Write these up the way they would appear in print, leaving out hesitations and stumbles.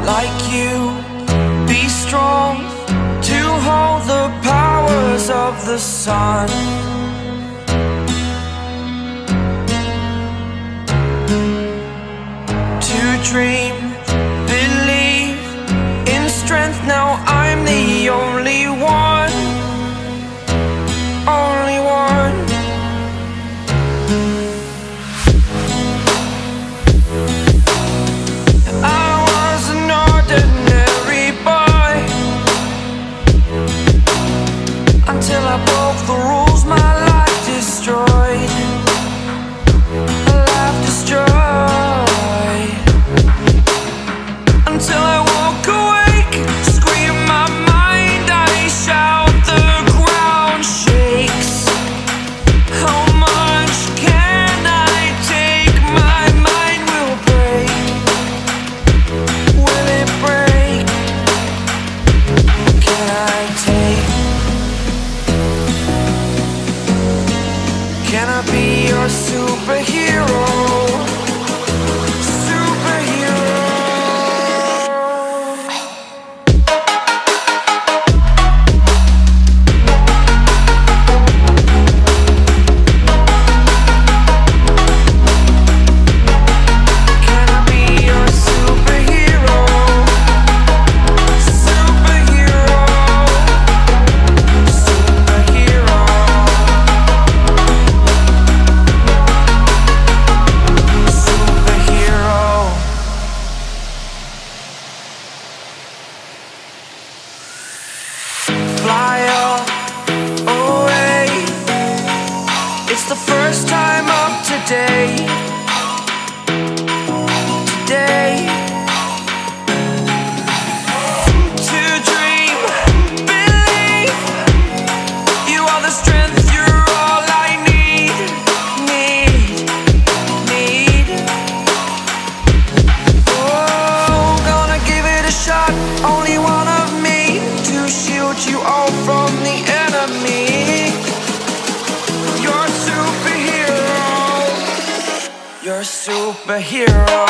like you, be strong to hold the powers of the sun. To dream, believe in strength, now I'm the only one, only one. I was an ordinary boy until I broke the rules, my life destroyed, a life destroyed. Until I woke awake, scream my mind, I shout, the ground shakes. How much can I take? My mind will break. Will it break? Can I take? Can I be your superhero? Superhero.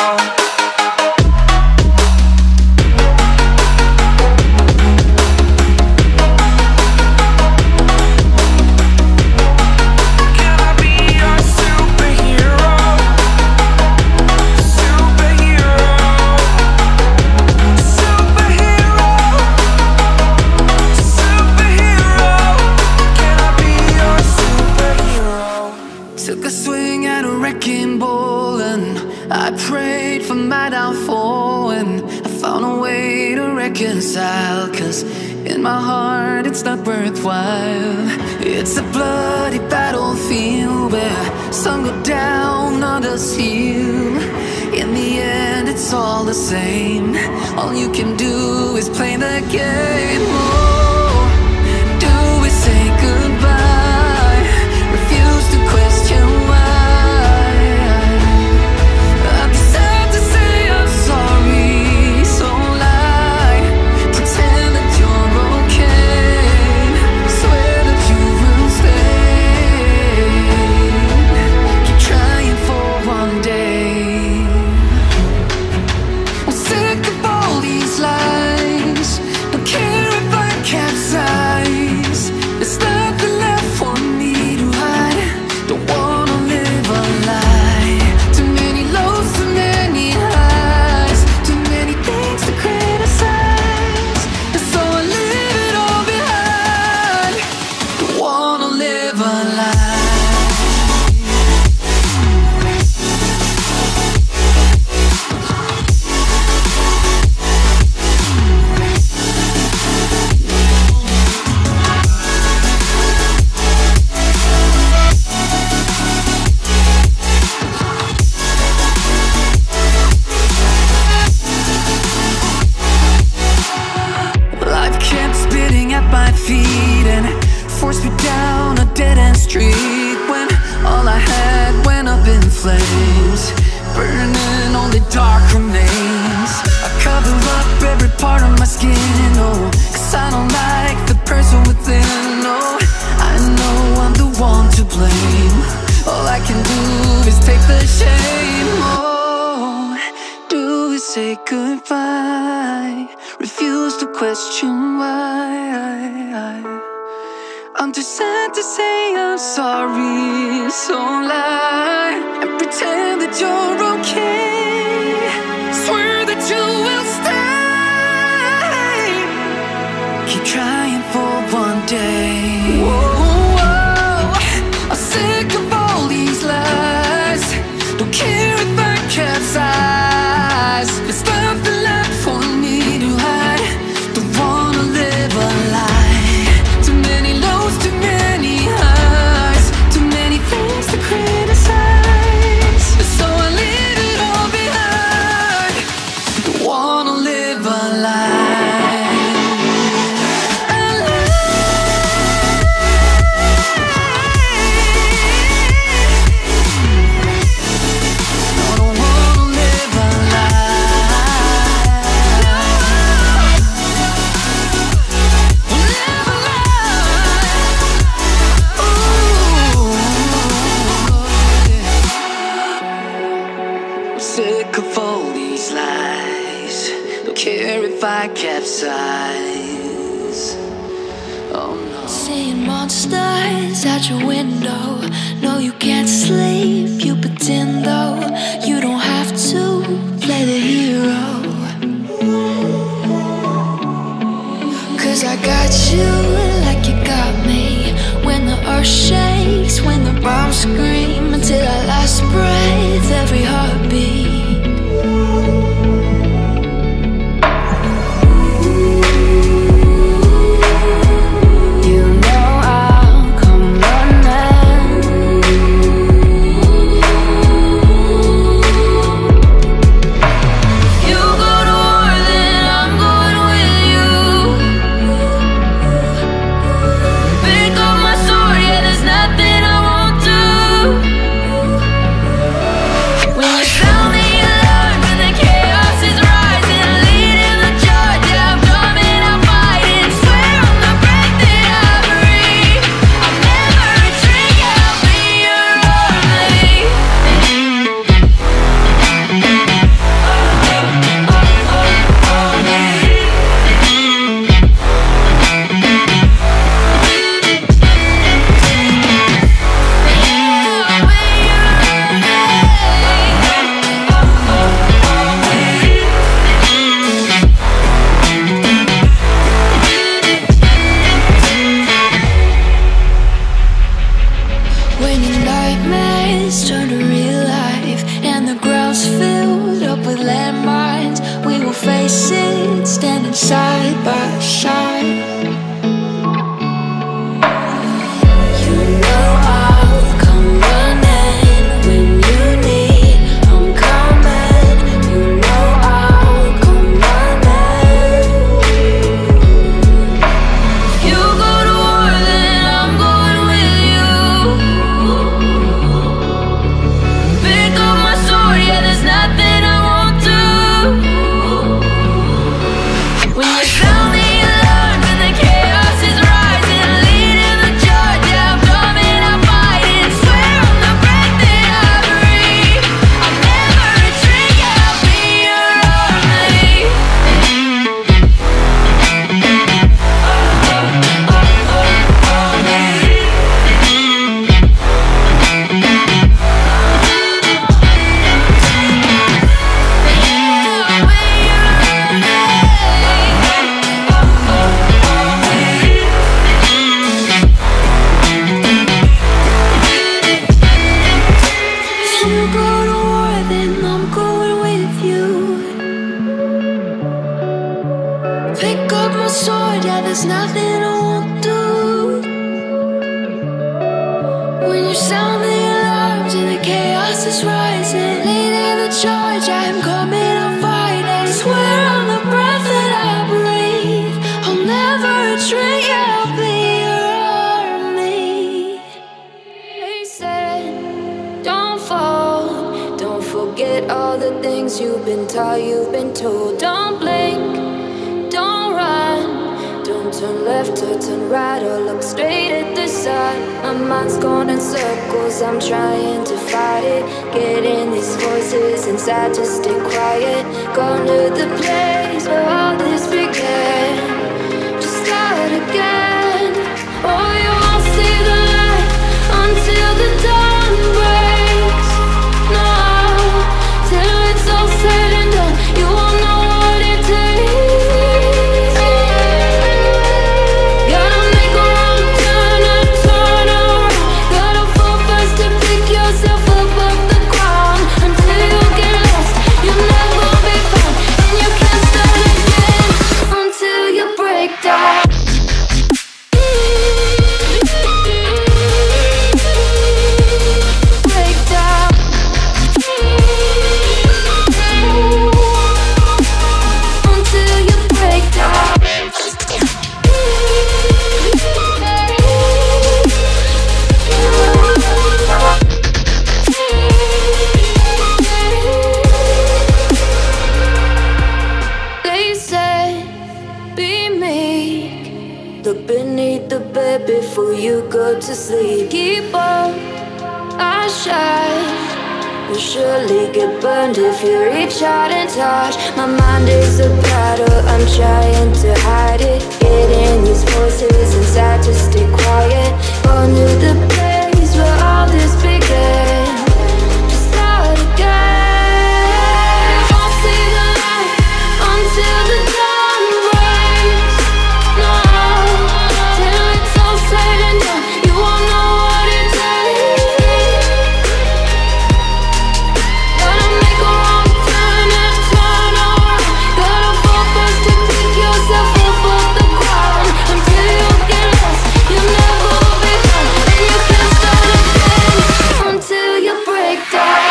Cause in my heart it's not worthwhile. It's a bloody battlefield where some go down, others heal. In the end it's all the same. All you can do is play the game. Oh, do we say goodbye? Refuse to question why. I'd be sad to say I'm sorry. All I can do is take the shame. Oh, do we say goodbye. Refuse to question why. I'm too sad to say I'm sorry, so lie and pretend that you're okay. Swear that you will stay. Keep trying for one day. Whoa, I'm sick of all these lies. Don't care if I capsize. There's nothing left for me to hide. Don't wanna live a lie. Too many lows, too many highs. Too many things to criticize. So I leave it all behind. Don't wanna live a lie. Sick of all these lies. Don't care if I capsize. Oh no. Seeing monsters out your window. No, you can't sleep. You pretend though you don't have to play the hero. 'Cause I got you like you got me. When the earth shakes, when the bombs scream, until our last breath, every heartbeat. You know I'll come running. If you go to war, then I'm going with you. Pick up my sword, yeah, there's nothing I won't do. When you sound the alarm and the chaos is rising, leading the charge, yeah, I'm coming, I'm fighting. Swear on the breath that I breathe, I'll never retreat, yeah, I'll be your army. When your nightmares turn to real life and the ground's filled up with landmines, we will face it standing side by side. You know I'll come running when you need. I'm coming. You know I'll come running. If you go to war, then I'm going with you. Pick up my sword, yeah, there's nothing I won't do. When you sound the alarm and the chaos is rising, leading the charge, yeah, I'm coming, I'm fighting. Swear on the breath that I breathe, I'll never retreat, yeah, I'll be your army. If you go to war, then I'm going with you. Pick up my sword, yeah, there's nothing I won't do. When you sound the alarms and the chaos is rising, leading the charge, I'm coming, I'm fighting. Swear on the breath that I breathe, I'll never retreat, yeah, I'll be your army. They said, don't fall, don't forget all the things you've been taught, you've been told. Don't blink, don't run, don't turn left or turn right or look straight at the sun. My mind's going in circles, I'm trying to fight it. Getting these voices inside to stay quiet. gone to the place where all this began. Just start again. Oh, you won't see the light until the dawn breaks. No, till it's all said and done, you won't know what it takes. Gotta make a wrong turn and turn around. Gotta fall fast to pick yourself up off the ground. Until you get lost, you'll never be found. And you can't start again until you break down. Break down. Until you break down. They said, be meek. Look beneath the bed before you go to sleep. Keep on, I shine. You'll surely get burned if you reach out and touch. My mind is a battle, I'm trying to hide it. Getting these voices inside to stay quiet. Gone to the place where all this began. Just start again. You won't see the light until the dawn breaks. No, till it's all said and done, you won't know what it takes. Gotta make a wrong turn and turn around. Gotta fall fast to pick yourself up off the ground. Until you get lost, you'll never be found. And you can't start again until you break down.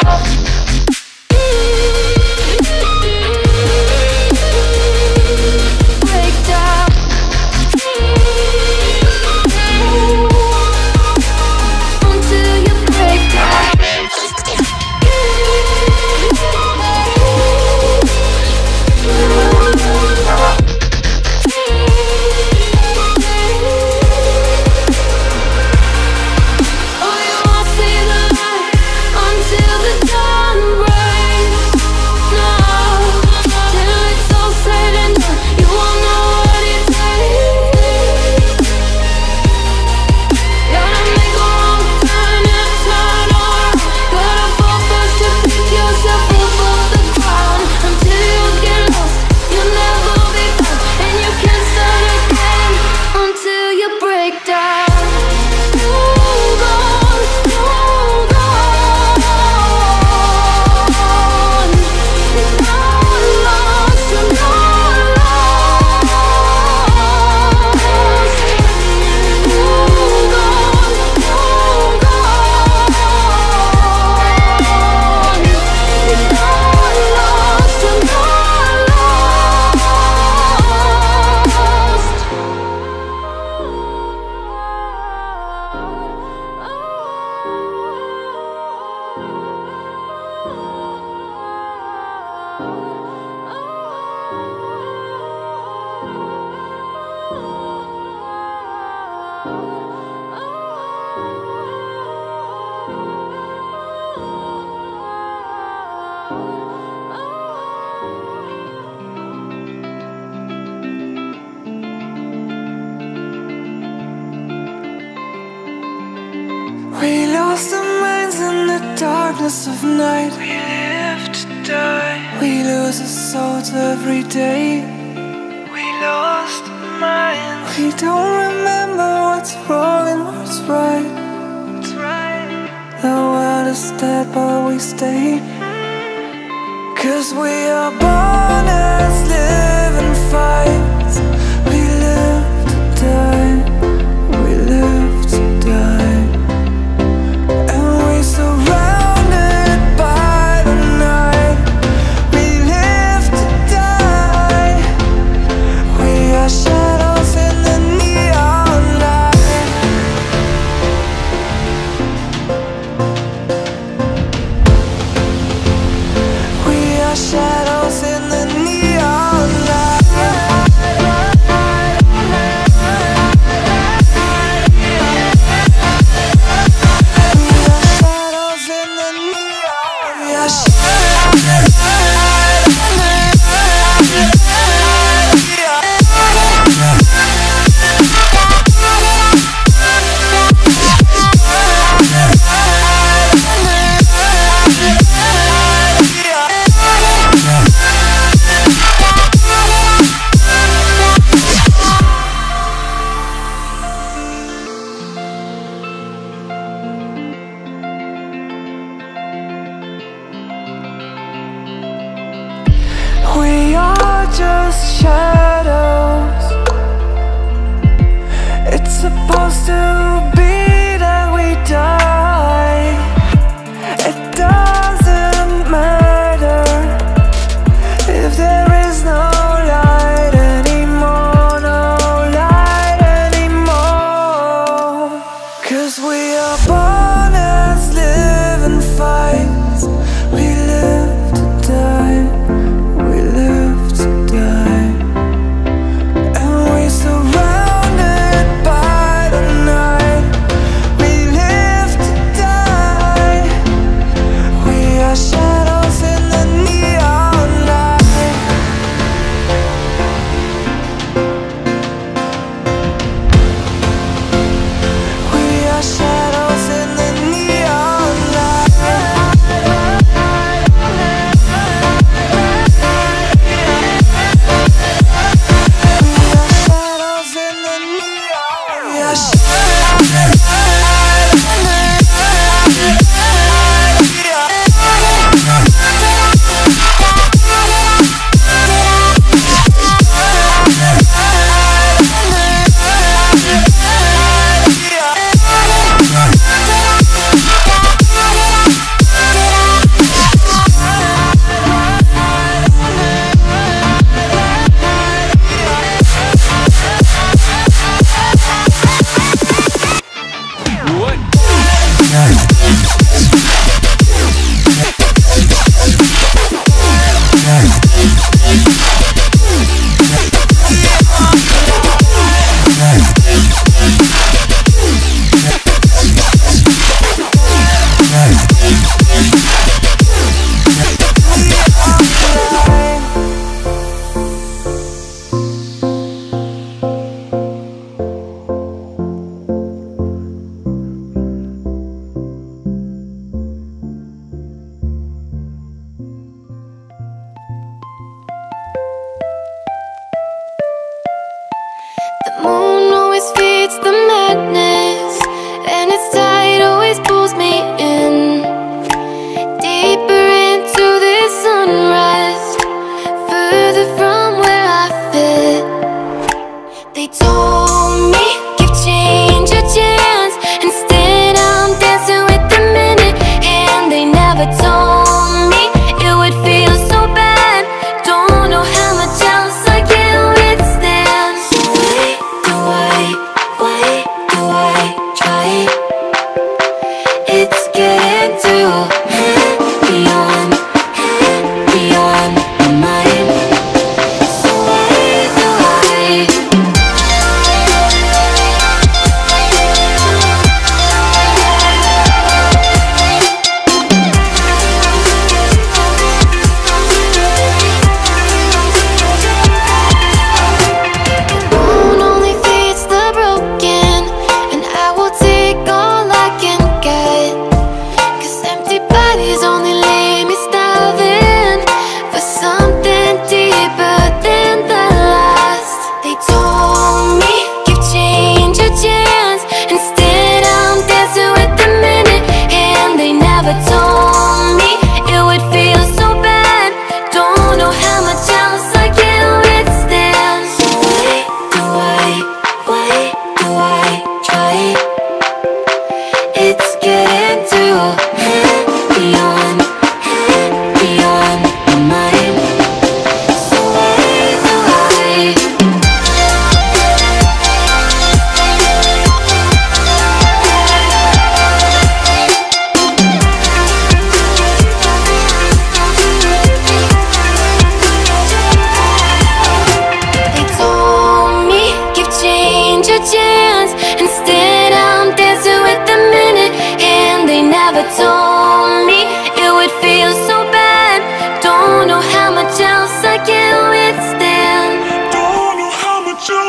Break down. Until you break down. Oh, you won't see the light until the dawn breaks. No, till it's all said and done, you won't know what it takes. Gotta make a wrong turn and turn around. Gotta fall fast to pick yourself up off the ground. Until you get lost, you'll never be found. And you can't start again until you break down. Hold on, hold on. You're not lost, you're not lost. Hold on, hold on. You're not lost, you're not We lost our minds in the darkness of night. We live to die. We lose our souls every day. We lost our minds. We don't remember what's wrong and what's right. The world is dead but we stay. 'Cause we are born as living fights. We live to die. We live to die. And we surrounded by the night. We live to die. We are shadows in the neon light. We are shadows in the neon light.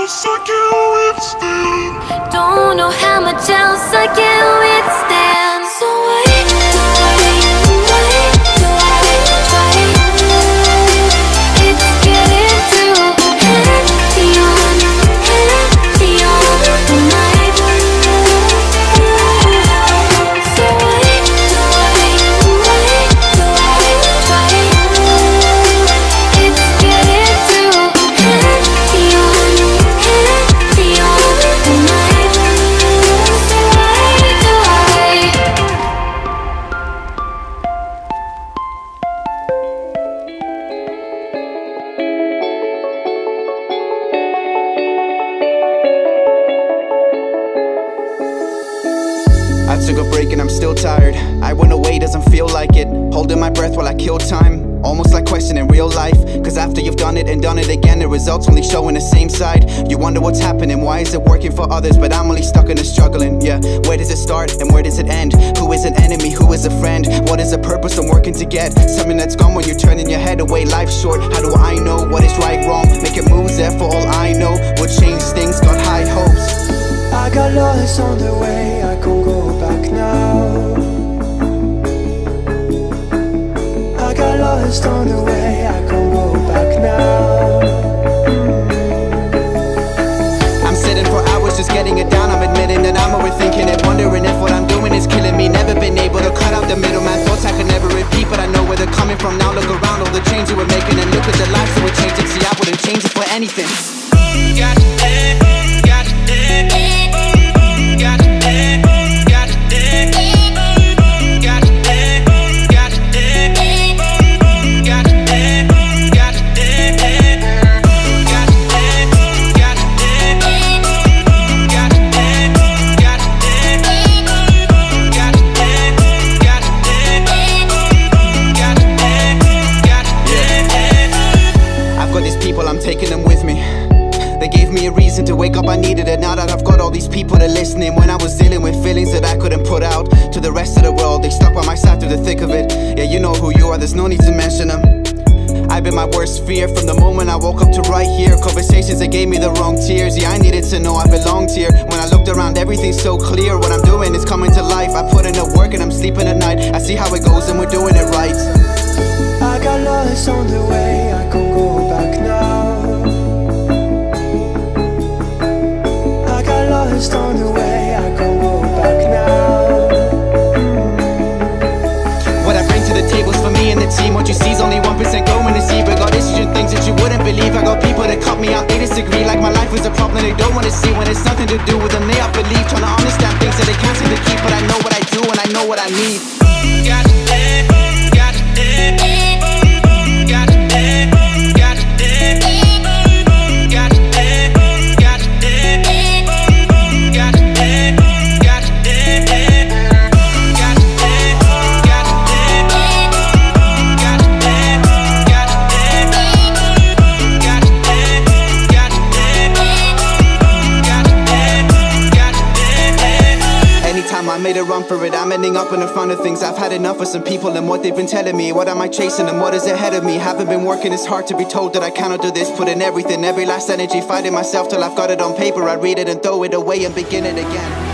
else I can withstand. Don't know how much else I can withstand. So wait, it's getting too heavy on my brain. So wait, it's getting too heavy on my brain. So wait. I took a break and I'm still tired. I went away, doesn't feel like it. Holding my breath while I kill time, almost like questioning real life. Cause after you've done it and done it again, the results only showing the same side. You wonder what's happening, why is it working for others, but I'm only stuck in the struggling. Yeah, where does it start and where does it end? Who is an enemy, who is a friend? What is the purpose I'm working to get? Something that's gone when you're turning your head away. Life's short, how do I know what is right, wrong? Making moves there for all I know will change things, got high hopes. I got lost on the way, I can't go back now. I got lost on the way, I can't go back now. I'm sitting for hours just getting it down. I'm admitting that I'm overthinking it, wondering if what I'm doing is killing me. Never been able to cut out the middleman. Thoughts I could never repeat, but I know where they're coming from now. Look around, all the change you were making, and look at the lives that were changing. See, I wouldn't change it for anything. Got it, got it, got it. I'm taking them with me. They gave me a reason to wake up, I needed it. Now that I've got all these people that are listening, when I was dealing with feelings that I couldn't put out to the rest of the world, they stuck by my side through the thick of it. Yeah, you know who you are, there's no need to mention them. I've been my worst fear from the moment I woke up to right here. Conversations that gave me the wrong tears. Yeah, I needed to know I belonged here. When I looked around, everything's so clear. What I'm doing is coming to life. I put in the work and I'm sleeping at night. I see how it goes and we're doing it right. I got lost on the way, I can't go back now. I got lost on the way, I can't go back now. What I bring to the table's for me and the team. What you see is only 1% going to see. But got issues and things that you wouldn't believe. I got people that cut me out, they disagree. Like my life was a problem they don't want to see. When it's nothing to do with them, they up believe. Trying to understand things that they can't seem to keep. But I know what I do and I know what I need. Got it, got it, got it. I made a run for it, I'm ending up in the front of things. I've had enough of some people and what they've been telling me. What am I chasing and what is ahead of me? Haven't been working, it's hard to be told that I cannot do this. Put in everything, every last energy, fighting myself till I've got it on paper. I read it and throw it away and begin it again.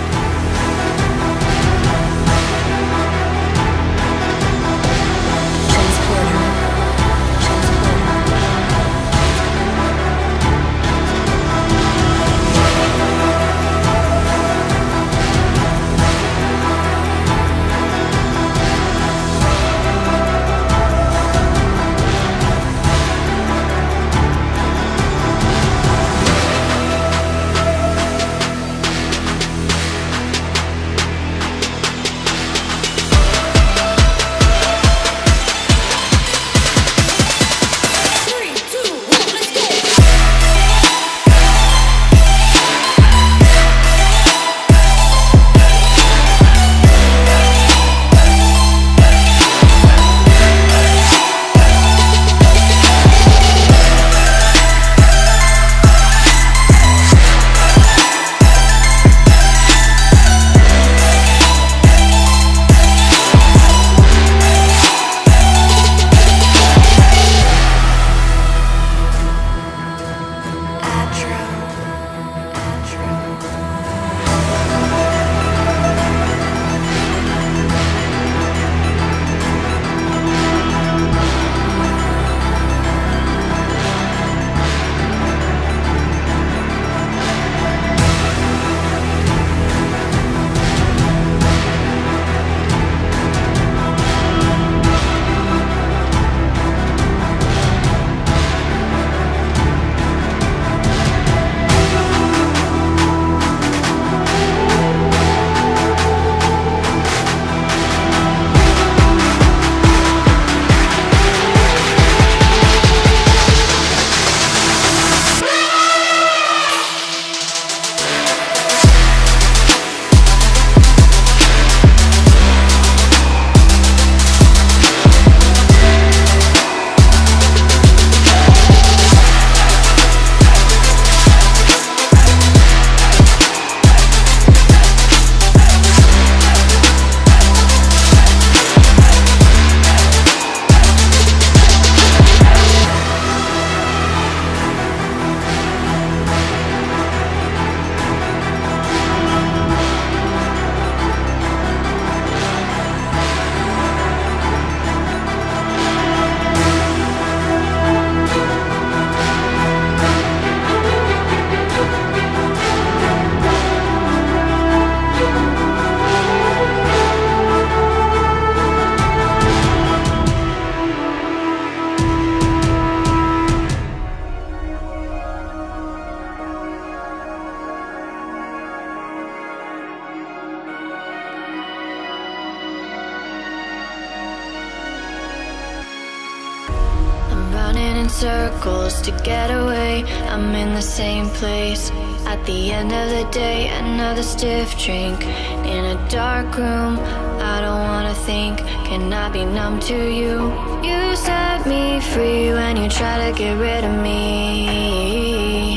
circles to get away. I'm in the same place at the end of the day. Another stiff drink in a dark room. I don't wanna think, can I be numb to you? You set me free when you try to get rid of me.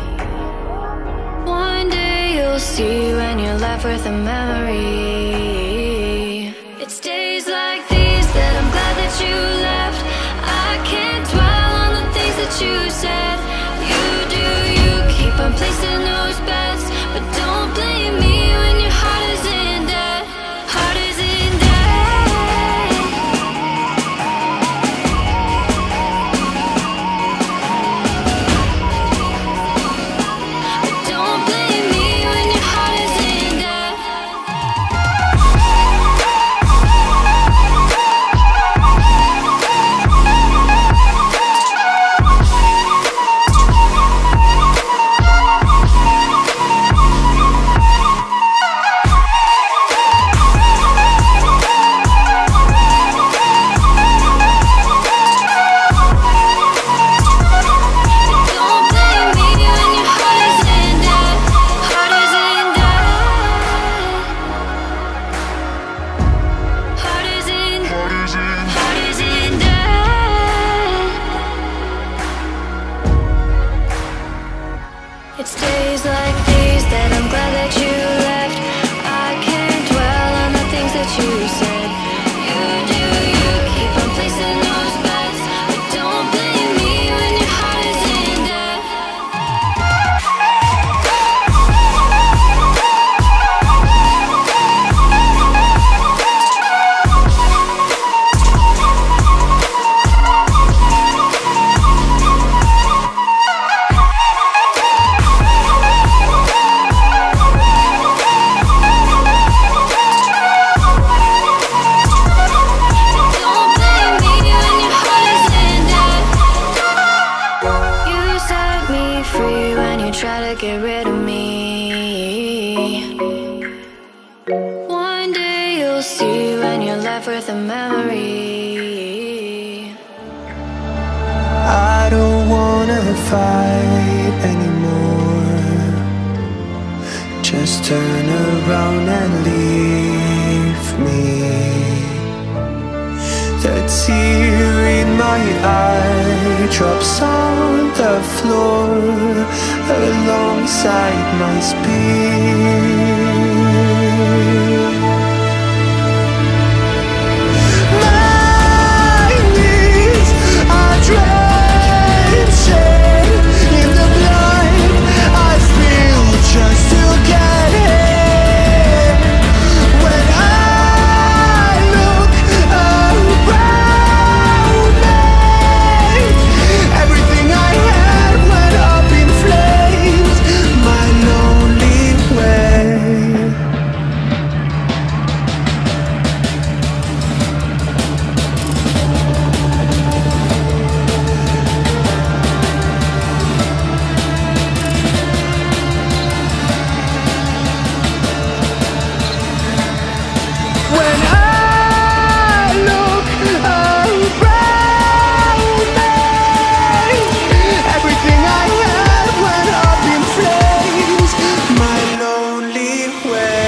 One day you'll see when you're left with a memory. It's days like these that I'm glad that you left. I can't dwell on the things that you said. You do you, keep on placing those bets, but don't blame me when your heart is in debt. Heart is in debt. But don't blame me when your heart is in debt. Don't blame me when your heart is in debt. Heart is in debt. Heart is in debt. It's days like these that I'm glad that you left. I can't dwell on the things that you said. You do you, keep on placing those bets, but don't blame me when your heart is in debt. Don't blame me when your heart is in debt. You set me free when you try to get rid of me. One day you'll see when you're left with a memory. I don't wanna fight anymore. Just turn around and leave me. The tear in my eye drops on the floor alongside my speed. My knees are drenching in the blood I spill just to get here. When I look around me, everything I had went up in flames. My lonely way. When I look around me, everything I had went up in flames. My lonely way.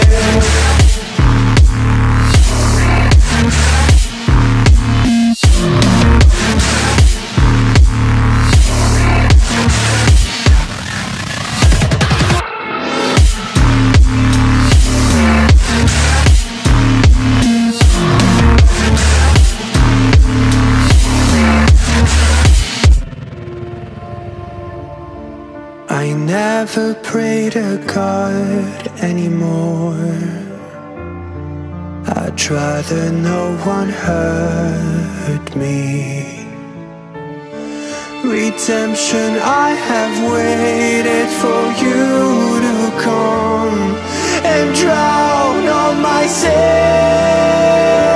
I never pray to God anymore. I'd rather no one hurt me. Redemption, I have waited for you to come and drown all my sins.